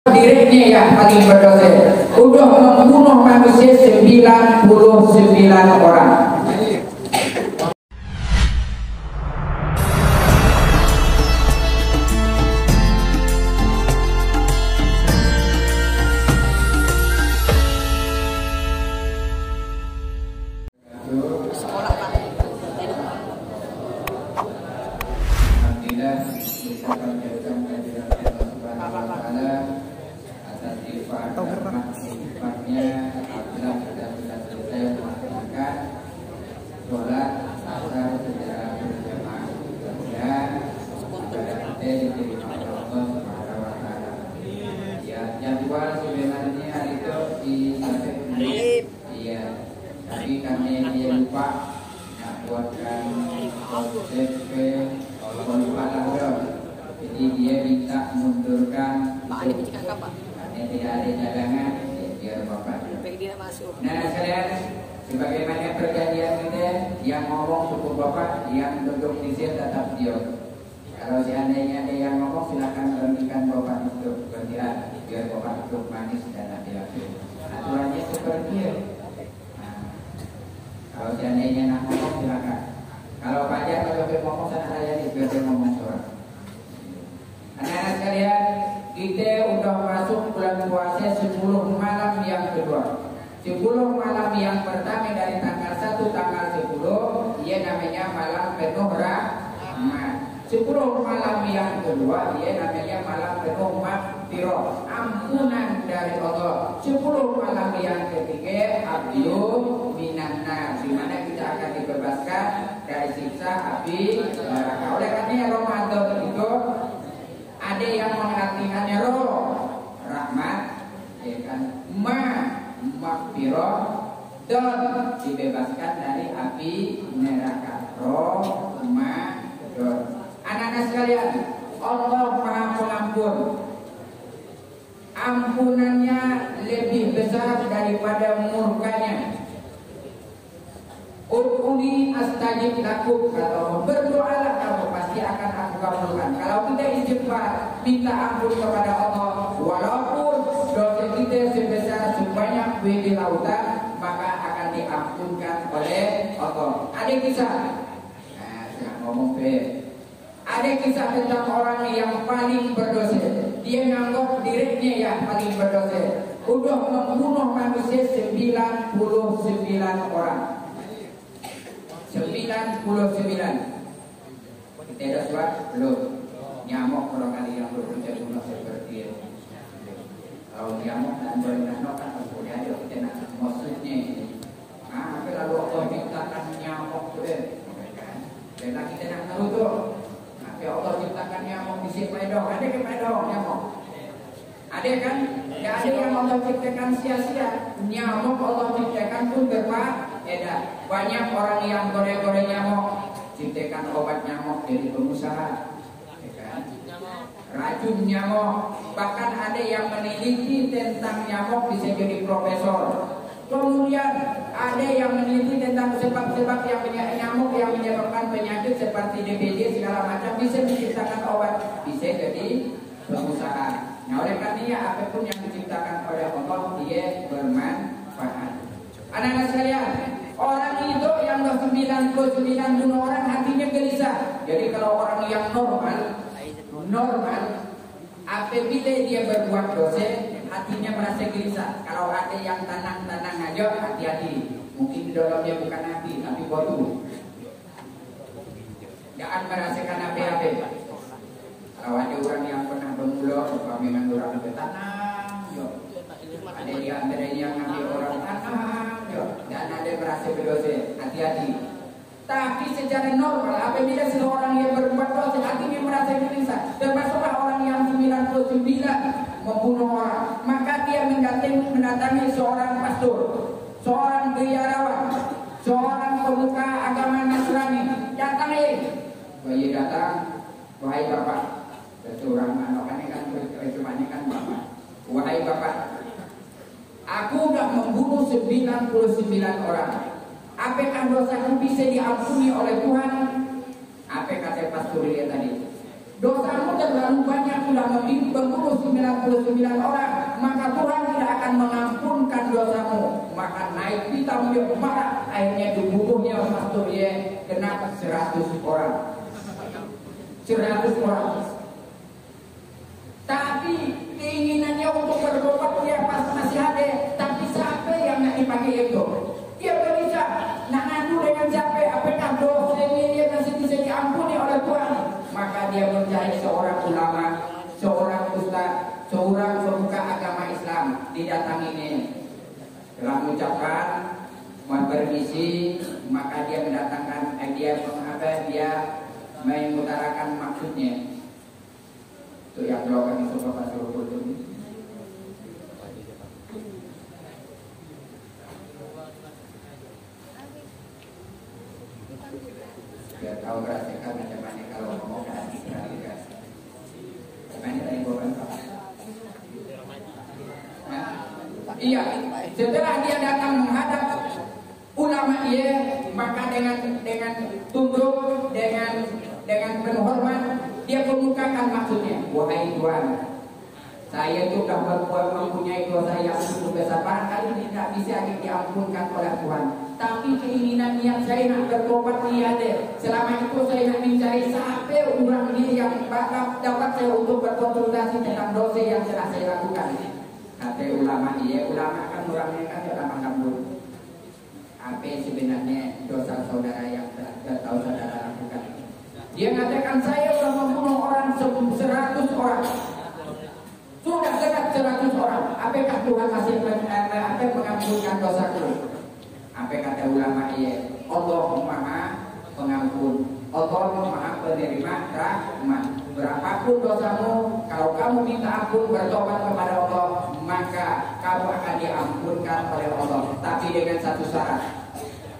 Dirinya yang paling berdosa udah membunuh manusia 99 orang. Jadi dia minta mundurkan tidak ada cadangan biar bapak. Nah sekalian, sebagaimana perjanjian kita yang ngomong cukup bapak, yang duduk di sini tetap diam. Kalau seandainya ada yang ngomong silakan berhentikan bapak untuk bergerak biar bapak duduk manis dan hati-hati. Aturannya seperti itu. Nah, kalau seandainya nak ngomong silakan. Kalau pajak kalau ngomong sana saya biar dia ngomong seorang. Anak-anak sekalian, kita udah masuk bulan puasa 10 malam yang kedua. 10 malam yang pertama dari tanggal 1 tanggal 10, ia namanya malam penuh rahmat. 10 malam yang kedua, ia namanya malam penuh maghfirah, ampunan dari Allah. 10 malam yang ketiga, abdul minan nar, di mana kita akan dibebaskan dari siksa api neraka. Oleh karena Ramadan itu ada yang mengartikannya roh rahmat, ya kan, maghfirah dan dibebaskan dari api neraka. Roh maghfirah. Anak-anak sekalian, Allah Maha Pengampun. Ampunannya lebih besar daripada murkanya. Ud'uni astajib lakum, kata Allah, berdoalah kamu pasti akan aku kabulkan. Kalau kita istighfar, minta ampun kepada Allah, walaupun dosa kita sebesar sebanyak di lautan, maka akan diampunkan oleh Allah. Ada kisah, nah saya ngomong ada kisah tentang orang yang paling berdosa. Dia menganggap dirinya yang paling berdosa. Udah membunuh manusia 99 orang. 99. Kita ada suat belum? Nyamuk orang kali yang bekerja bunuh seperti itu. Kalau nyamuk dan berenang kan punya ada kita nak maksudnya ini. Tapi lalu Allah ciptakan nyamuk tu dan kita nak tahu tu. Tapi Allah ciptakan nyamuk di sini pedong. Ada ke pedong nyamuk? Ada kan? Tidak ada yang Allah ciptakan sia-sia. Nyamuk Allah ciptakan pun berbeda. Banyak orang yang goreng-goreng nyamuk, ciptakan obat nyamuk dari pengusaha, ya kan? Racun nyamuk. Bahkan ada yang meneliti tentang nyamuk bisa jadi profesor. Kemudian ada yang meneliti tentang sebab-sebab yang nyamuk yang menyebabkan penyakit seperti DBD segala macam, bisa menciptakan obat, bisa jadi pengusaha. Nah oleh karenanya apapun yang diciptakan oleh Allah dia bermanfaat. Anak-anak sekalian, orang itu yang 99 bunuh orang hatinya gelisah. Jadi kalau orang yang normal, apabila dia berbuat dosa, hatinya merasa gelisah. Kalau ada yang tanang-tanang aja, hati-hati. Mungkin di dalamnya bukan api, tapi batu. Jangan merasakan apa-apa. Kalau ada orang yang pernah bermula, memang orang itu tanang, ada di antaranya yang ngambil orang tanang, dan ada merasa berdosa, hati-hati. Tapi secara normal, apabila seorang yang berbuat dosa, hatinya merasa gelisah, termasuklah orang yang 99 membunuh orang, maka dia mendatangi seorang pastor, seorang biarawan, seorang pemuka agama Nasrani. Datang bayi datang, wahai bapak, seorang anak kan cumanya kan bapak, wahai bapak, aku sudah membunuh 99 orang. Apakah dosaku bisa diampuni oleh Tuhan? Apa kata pastor dia tadi? Dosamu terlalu banyak sudah membunuh 99 orang, maka Tuhan tidak akan mengampunkan dosamu. Maka naik hitam dia marah, akhirnya dibunuhnya pastor dia kena 100 orang. 100 orang. Tapi keinginannya untuk bertobat dia pas masih ada. Tapi siapa yang nak dipakai itu? Dia bisa nak ngadu dengan siapa? Apakah dosa ini dia masih bisa diampuni oleh Tuhan? Maka dia mencari seorang ulama, seorang ustaz, seorang pemuka agama Islam. Didatangi ini. Setelah mengucapkan mohon permisi, maka dia mendatangkan dia mengutarakan maksudnya. Itu yang doakan itu Bapak Suruh ini. Biar kau merasakan macam mana kalau ngomong kan. Gimana tadi Bapak? Iya, setelah dia datang menghadap ulama maka dengan tunduk, dengan penuh hormat dia kemukakan maksudnya. Wahai Tuhan, saya itu sudah berbuat mempunyai dosa yang cukup besar, barangkali tidak bisa diampunkan oleh Tuhan. Tapi keinginan niat saya nak bertobat dia deh. Selama itu saya nak mencari sampai orang dia yang dapat saya untuk berkonsultasi tentang dosa yang telah saya lakukan. Kata ulama kan orangnya kan ulama kampung. Apa sebenarnya dosa saudara yang telah tahu saudara lakukan? Dia mengatakan saya sudah membunuh orang 100 orang. Sudah dekat 100 orang. Apakah Tuhan masih mengampunkan dosaku? Apa kata ulama Allah Maha Pengampun. Allah Maha Penerima rahmat. Berapapun dosamu, kalau kamu minta ampun bertobat kepada Allah, maka kamu akan diampunkan oleh Allah. Tapi dengan satu syarat.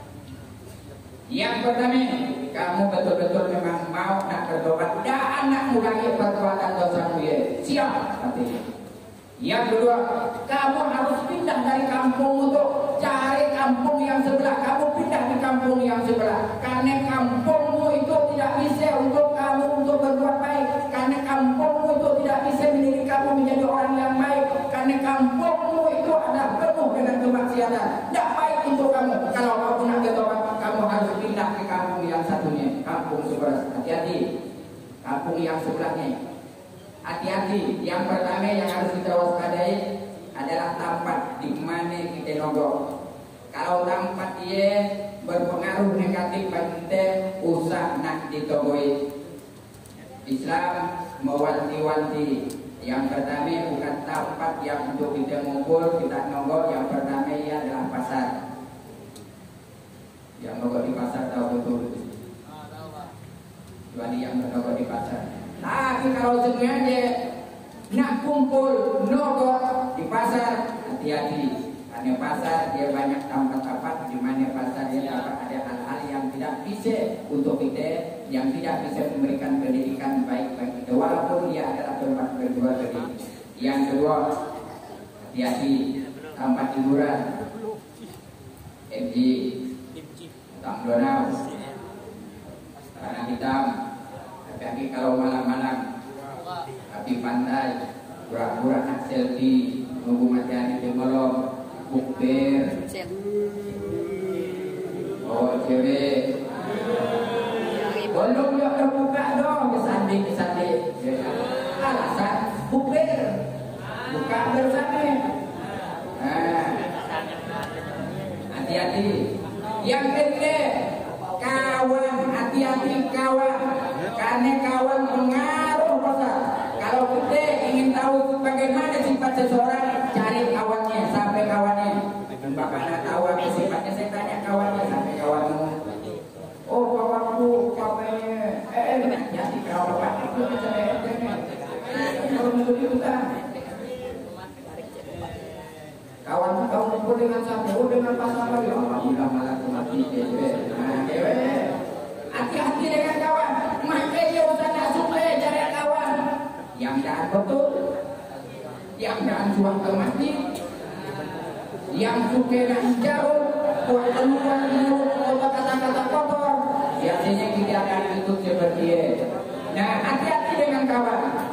Yang pertama, kamu betul-betul memang mau nak bertobat dan nak mengurangi perbuatan dosamu siap katanya. Yang kedua, kamu harus pindah dari kampung untuk cari kampung yang sebelah. Kamu pindah di kampung yang sebelah karena kampungmu itu tidak bisa untuk kamu untuk berbuat baik. Karena kampungmu itu tidak bisa mendidik kamu menjadi orang yang baik. Karena kampungmu itu adalah penuh dengan kemaksiatan. Tidak baik untuk kamu. Kalau kamu nak bertobat, kamu harus pindah ke kampung yang satunya, kampung sebelah. Hati-hati, kampung yang sebelahnya. Hati-hati. Yang pertama yang harus kita waspadai adalah tempat di mana kita nongkrong. Kalau tempat dia berpengaruh negatif bagi kita, usah nak ditogoi. Islam mewanti-wanti. Yang pertama bukan tempat yang untuk kita ngumpul, kita nongkrong. Yang pertama ia adalah pasar. Yang nongkrong di pasar tahu betul. Kecuali yang nongkrong di pasar. Tapi kalau sengaja nak kumpul nongkrong di pasar, hati-hati. Karena pasar dia banyak tempat-tempat di mana pasar dia dapat ada hal-hal yang tidak bisa untuk kita, yang tidak bisa memberikan pendidikan baik bagi kita, walaupun dia adalah tempat berjual beli. Yang kedua, hati-hati tempat hiburan, MG, Tamdonau, Tanah Hitam. Tapi kalau malam-malam, tapi pantai, pura-pura nak selfie, nunggu matahari tenggelam, bukber, oh cewek, belum dia terbuka dong, kesanding, alasan bukber, buka bersama. Hati-hati. Yang ketiga, kawan, hati-hati kawan. Karena kawan pengaruh besar. Kalau kita ingin tahu bagaimana sifat seseorang, cari kawannya sampai kawannya. Bagaimana tahu apa sifatnya? Saya tanya kawannya sampai kawanmu. Oh kawanku, papanya, jadi kawan itu kalau begitu kita. Kawan kamu ngumpul dengan siapa? Oh dengan pasangan. Ya alhamdulillah malah mati cewek. Nah cewek, hati-hati dengan kawan. Makanya usah nak suka cari kawan yang jangan betul, yang jangan cuang ke masjid, yang suka nak jauh, buat keluar mulut kata-kata kotor. Biasanya kita akan ikut seperti itu. Nah hati-hati dengan kawan.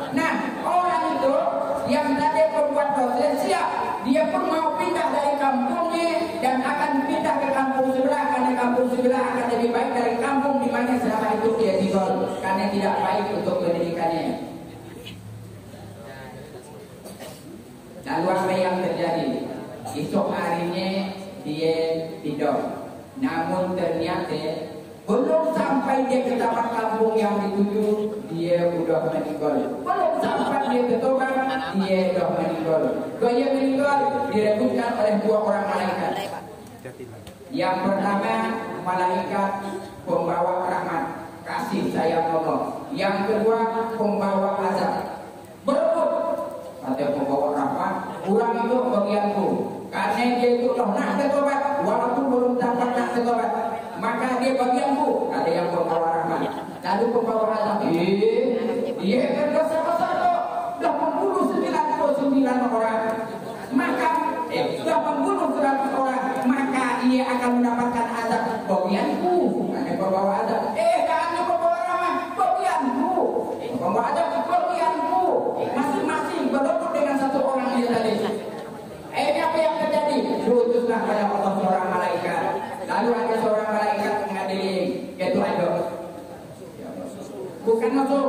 Lalu apa yang terjadi? Esok harinya dia tidur. Namun ternyata belum sampai dia ke taman kampung yang dituju, dia sudah meninggal. Belum sampai dia ke tobat, dia sudah meninggal. Kalau dia meninggal, direbutkan oleh dua orang malaikat. Yang pertama, malaikat pembawa rahmat, kasih sayang Allah. Yang kedua, pembawa azab. Berebut. Kata pembawa rahmat, kurang itu bagianku. Karena dia itu nak bertobat, walaupun belum dapat nak bertobat, maka dia bagianku. Ada yang pembawa rahmat. Lalu pembawa azab, dia berdosa besar kok, dah membunuh 99 orang. Maka sudah membunuh 100 orang, maka ia akan mendapatkan azab bagianku. Ada pembawa azab, jangan pembawa rahmat, bagianku. Pembawa azab, bagianku. Masing-masing berebut dengan satu orang dia tadi. Apa yang terjadi? Diutuslah pada Allah seorang malaikat. Lalu ada seorang malaikat mengadili, yaitu Adam. Bukan masuk.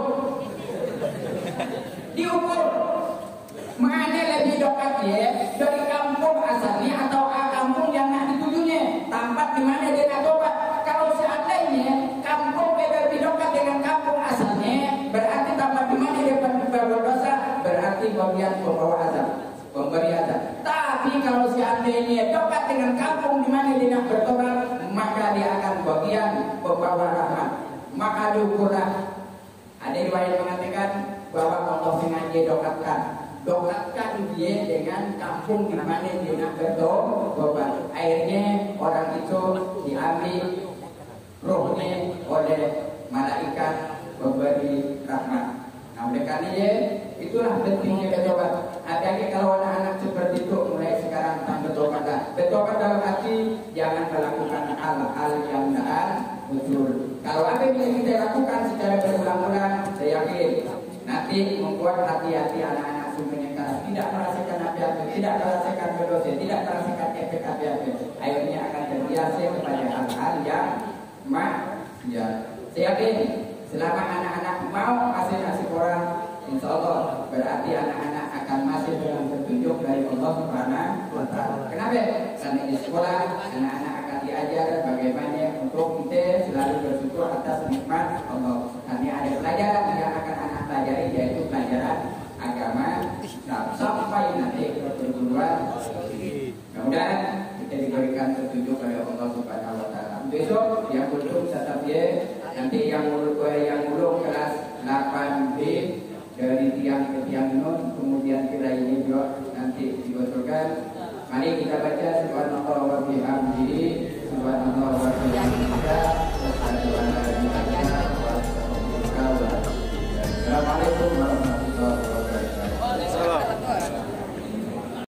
Diukur. Mana lebih dekat ya dari kampung asalnya atau kampung yang nak ditujunya? Tempat di mana dia nak tobat. Kalau seandainya kampung lebih dekat dengan kampung asalnya, berarti tempat di mana dia berdosa, berarti bagian pembawa azab, pemberi azab. Tapi kalau seandainya dekat dengan kampung di mana dia nak bertobat, maka dia akan bagian pembawa rahmat. Maka diukurlah. Ada riwayat mengatakan bahwa Allah sengaja dokatkan dia dengan kampung di mana dia nak bertobat. Akhirnya orang itu diambil rohnya oleh malaikat pemberi rahmat. Nah, oleh karena itulah pentingnya bertobat. Hati-hati kalau anak-anak seperti itu mulai sekarang bertobatlah. Bertobat dalam hati, jangan melakukan hal-hal yang tidak betul. Kalau apa yang kita lakukan secara berulang-ulang, saya yakin nanti membuat hati-hati anak-anak semuanya keras, tidak merasakan apa-apa, tidak merasakan berdosa, tidak merasakan efek apa-apa. Akhirnya akan terbiasa kepada hal-hal yang maksiat. Saya yakin selama anak-anak mau masih orang, insya Allah berarti anak-anak akan masih dengan petunjuk dari Allah Subhanahu wa Ta'ala. Kenapa? Karena di sekolah anak-anak akan diajar bagaimana untuk kita selalu bersyukur atas nikmat Allah. Karena ada pelajaran yang akan anak pelajari, yaitu pelajaran agama sampai nanti ke perguruan tinggi. Mudah-mudahan kita diberikan petunjuk oleh Allah Subhanahu wa Ta'ala. Besok yang belum tetap nanti yang ulung kelas 8B dari tiang ke tiang nun, kemudian kita ini juga nanti dibetulkan. Mari kita baca subhanallah wa bihamdihi, subhanallah wa bihamdihi.